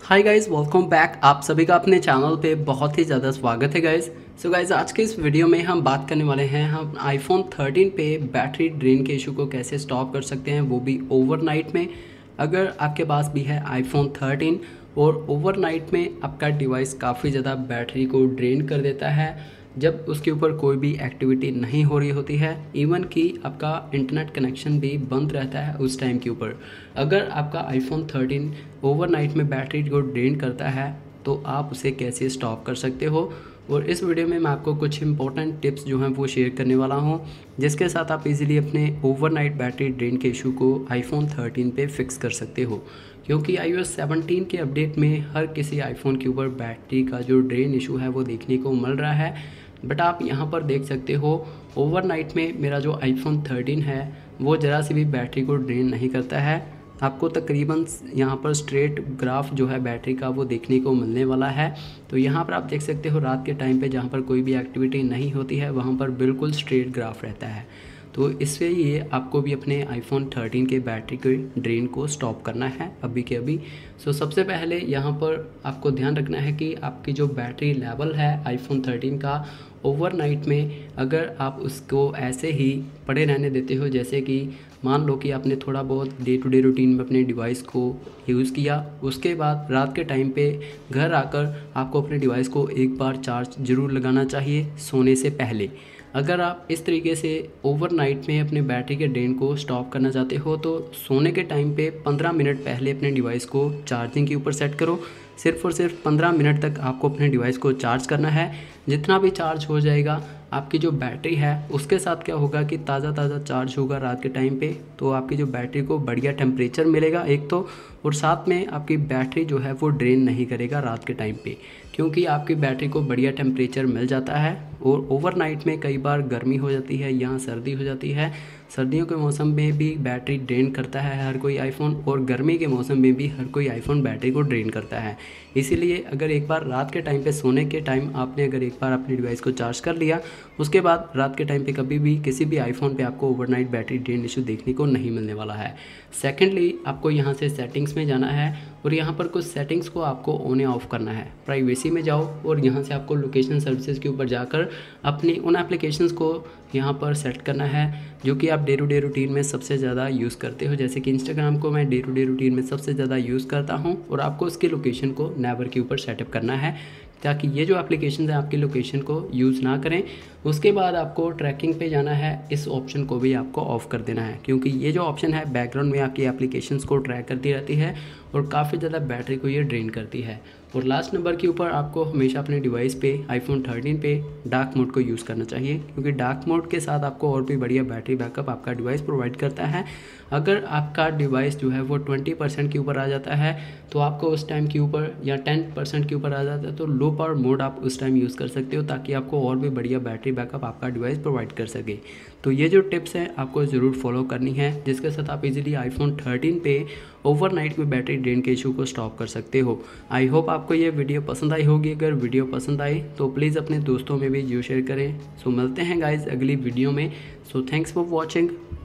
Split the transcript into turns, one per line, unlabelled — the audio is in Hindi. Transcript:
Hi guys, welcome back. आप सभी का अपने चैनल पे बहुत ही ज़्यादा स्वागत है गाइस। सो गाइस, आज के इस वीडियो में हम बात करने वाले हैं हम आईफोन 13 पे बैटरी ड्रेन के इशू को कैसे स्टॉप कर सकते हैं, वो भी ओवरनाइट में। अगर आपके पास भी है आईफोन 13 और ओवरनाइट में आपका डिवाइस काफ़ी ज़्यादा बैटरी को ड्रेन कर देता है जब उसके ऊपर कोई भी एक्टिविटी नहीं हो रही होती है, इवन कि आपका इंटरनेट कनेक्शन भी बंद रहता है उस टाइम के ऊपर। अगर आपका आईफोन 13 ओवरनाइट में बैटरी को ड्रेन करता है तो आप उसे कैसे स्टॉप कर सकते हो, और इस वीडियो में मैं आपको कुछ इंपॉर्टेंट टिप्स जो हैं वो शेयर करने वाला हूं, जिसके साथ आप इजीली अपने ओवरनाइट बैटरी ड्रेन के इशू को आईफोन 13 पे फिक्स कर सकते हो। क्योंकि iOS 17 के अपडेट में हर किसी आईफोन के ऊपर बैटरी का जो ड्रेन इशू है वो देखने को मिल रहा है। बट आप यहाँ पर देख सकते हो ओवरनाइट में मेरा जो आईफोन 13 है वो ज़रा सी भी बैटरी को ड्रेन नहीं करता है। आपको तकरीबन यहाँ पर स्ट्रेट ग्राफ जो है बैटरी का वो देखने को मिलने वाला है। तो यहाँ पर आप देख सकते हो रात के टाइम पे जहाँ पर कोई भी एक्टिविटी नहीं होती है वहाँ पर बिल्कुल स्ट्रेट ग्राफ रहता है। तो इससे ये आपको भी अपने आईफोन 13 के बैटरी के ड्रेन को स्टॉप करना है अभी के अभी। सो सबसे पहले यहाँ पर आपको ध्यान रखना है कि आपकी जो बैटरी लेवल है आईफोन 13 का ओवरनाइट में, अगर आप उसको ऐसे ही पड़े रहने देते हो, जैसे कि मान लो कि आपने थोड़ा बहुत डे टू डे रूटीन में अपने डिवाइस को यूज़ किया, उसके बाद रात के टाइम पे घर आकर आपको अपने डिवाइस को एक बार चार्ज ज़रूर लगाना चाहिए सोने से पहले। अगर आप इस तरीके से ओवरनाइट में अपने बैटरी के ड्रेन को स्टॉप करना चाहते हो तो सोने के टाइम पे 15 मिनट पहले अपने डिवाइस को चार्जिंग के ऊपर सेट करो। सिर्फ और सिर्फ 15 मिनट तक आपको अपने डिवाइस को चार्ज करना है। जितना भी चार्ज हो जाएगा आपकी जो बैटरी है उसके साथ क्या होगा कि ताज़ा चार्ज होगा रात के टाइम पे, तो आपकी जो बैटरी को बढ़िया टेम्परेचर मिलेगा एक तो, और साथ में आपकी बैटरी जो है वो ड्रेन नहीं करेगा रात के टाइम पे, क्योंकि आपकी बैटरी को बढ़िया टेम्परेचर मिल जाता है। और ओवरनाइट में कई बार गर्मी हो जाती है या सर्दी हो जाती है। सर्दियों के मौसम में भी बैटरी ड्रेन करता है हर कोई आईफोन, और गर्मी के मौसम में भी हर कोई आईफोन बैटरी को ड्रेन करता है। इसीलिए अगर एक बार रात के टाइम पे सोने के टाइम आपने अगर एक बार अपने डिवाइस को चार्ज कर लिया, उसके बाद रात के टाइम पे कभी भी किसी भी आईफोन पे आपको ओवरनाइट बैटरी ड्रेन इशू देखने को नहीं मिलने वाला है। सेकेंडली, आपको यहाँ से सेटिंग्स में जाना है और यहाँ पर कुछ सेटिंग्स को आपको ऑन या ऑफ करना है। प्राइवेसी में जाओ और यहाँ से आपको लोकेशन सर्विसेज के ऊपर जाकर अपनी उन एप्लीकेशंस को यहाँ पर सेट करना है जो कि आप डे टू डे रूटीन में सबसे ज़्यादा यूज़ करते हो। जैसे कि इंस्टाग्राम को मैं डे टू डे रूटीन में सबसे ज़्यादा यूज़ करता हूँ, और आपको उसकी लोकेशन को नेवर के ऊपर सेटअप करना है ताकि ये जो एप्लीकेशन है आपकी लोकेशन को यूज़ ना करें। उसके बाद आपको ट्रैकिंग पे जाना है, इस ऑप्शन को भी आपको ऑफ़ कर देना है, क्योंकि ये जो ऑप्शन है बैकग्राउंड में आपकी एप्लीकेशंस को ट्रैक करती रहती है और काफ़ी ज़्यादा बैटरी को ये ड्रेन करती है। और लास्ट नंबर के ऊपर आपको हमेशा अपने डिवाइस पे आईफोन 13 पे डार्क मोड को यूज़ करना चाहिए, क्योंकि डार्क मोड के साथ आपको और भी बढ़िया बैटरी बैकअप आपका डिवाइस प्रोवाइड करता है। अगर आपका डिवाइस जो है वो 20% के ऊपर आ जाता है तो आपको उस टाइम के ऊपर, या 10% के ऊपर आ जाता है तो लो पावर मोड आप उस टाइम यूज़ कर सकते हो, ताकि आपको और भी बढ़िया बैटरी बैकअप आपका डिवाइस प्रोवाइड कर सके। तो ये जो टिप्स हैं आपको ज़रूर फॉलो करनी है, जिसके साथ आप इजीली आईफोन 13 पे ओवरनाइट में बैटरी ड्रेन के इशू को स्टॉप कर सकते हो। आई होप आपको ये वीडियो पसंद आई होगी। अगर वीडियो पसंद आई तो प्लीज़ अपने दोस्तों में भी जो शेयर करें। सो मिलते हैं गाइज अगली वीडियो में। So thanks for watching.